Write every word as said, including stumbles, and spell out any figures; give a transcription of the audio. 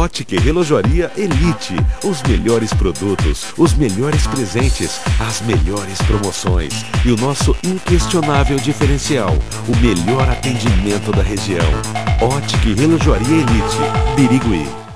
Ótica e Relojoaria Elite. Os melhores produtos, os melhores presentes, as melhores promoções. E o nosso inquestionável diferencial, o melhor atendimento da região. Ótica e Relojoaria Elite, Birigui.